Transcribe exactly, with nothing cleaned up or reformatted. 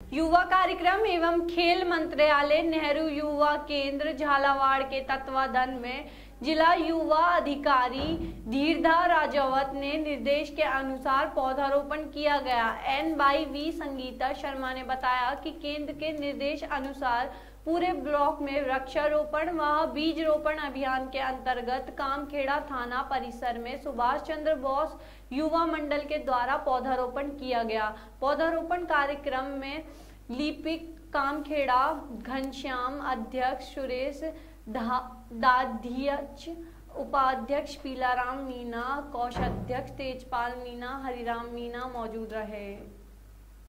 युवा कार्यक्रम एवं खेल मंत्रालय नेहरू युवा केंद्र झालावाड़ के तत्वाधान में जिला युवा अधिकारी धीरधा राजावत ने निर्देश के अनुसार पौधारोपण किया गया। एन बाई वी संगीता शर्मा ने बताया कि केंद्र के निर्देश अनुसार पूरे ब्लॉक में वृक्षारोपण व बीज रोपण अभियान के अंतर्गत कामखेड़ा थाना परिसर में सुभाष चंद्र बोस युवा मंडल के द्वारा पौधारोपण किया गया। पौधारोपण कार्यक्रम में लिपिक कामखेड़ा घनश्याम, अध्यक्ष सुरेश दाध्यक्ष, उपाध्यक्ष पीलाराम मीना, कोषाध्यक्ष तेजपाल मीना, हरिराम मीना मौजूद रहे।